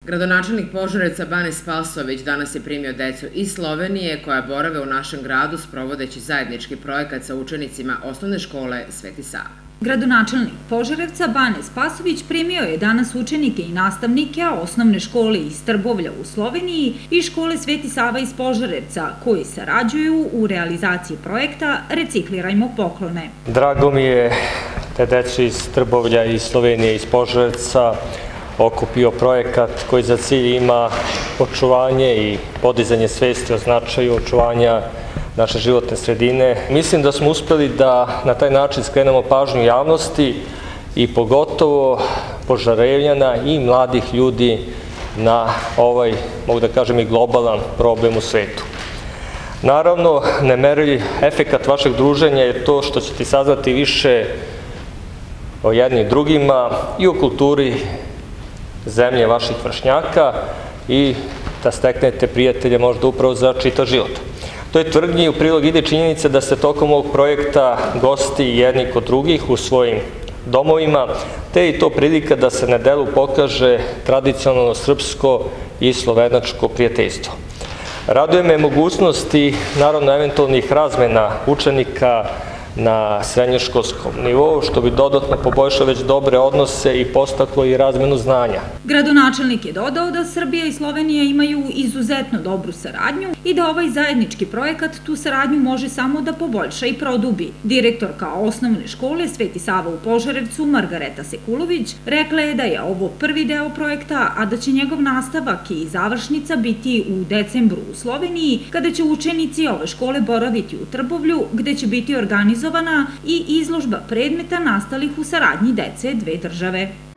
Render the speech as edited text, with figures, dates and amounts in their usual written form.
Gradonačelnik Požarevca Bane Spasović danas je primio decu iz Slovenije koja borave u našem gradu sprovodeći zajednički projekat sa učenicima osnovne škole Sveti Sava. Gradonačelnik Požarevca Bane Spasović primio je danas učenike i nastavnike osnovne škole iz Trbovlja u Sloveniji i škole Sveti Sava iz Požarevca, koji sarađuju u realizaciji projekta Reciklirajmo poklone. Drago mi je da decu iz Trbovlja, iz Slovenije, iz Požarevca okupio projekat koji za cilj ima očuvanje i podizanje svesti o značaju očuvanja naše životne sredine. Mislim da smo uspeli da na taj način skrenemo pažnju javnosti i pogotovo Požarevljana i mladih ljudi na ovaj, mogu da kažem, i globalan problem u svetu. Naravno, nemerljiv efekat vašeg druženja je to što ćete saznati više o jednim drugima i o kulturi zemlje vaših vršnjaka i da steknete prijatelje možda upravo za čitav život. To je tvrdnji u prilog ide činjenica da se tokom ovog projekta gosti jedni kod drugih u svojim domovima, te i to prilika da se na delu pokaže tradicionalno srpsko i slovenačko prijateljstvo. Raduje me mogućnost i naravno eventualnih razmena učenika na srednjoškolskom nivou, što bi dodatno poboljšalo već dobre odnose i podstaklo i razmenu znanja. Gradonačelnik je dodao da Srbija i Slovenija imaju izuzetno dobru saradnju i da ovaj zajednički projekat tu saradnju može samo da poboljša i produbi. Direktorka osnovne škole Sveti Sava u Požarevcu, Margareta Sekulović, rekla je da je ovo prvi deo projekta, a da će njegov nastavak i završnica biti u decembru u Sloveniji, kada će učenici ove škole boraviti u Trbovlju, gde će biti organizovana i izložba predmeta nastalih u saradnji dece dve države.